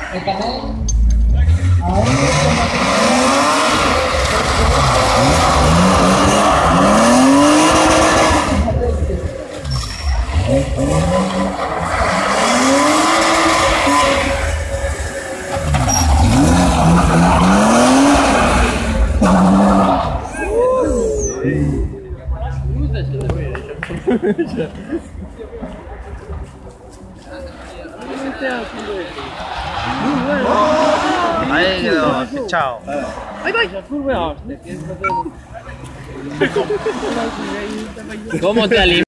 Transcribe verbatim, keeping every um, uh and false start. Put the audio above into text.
El canal. Ahora Ahí quedó, chao. Ahí va. ¿Cómo te alimentas?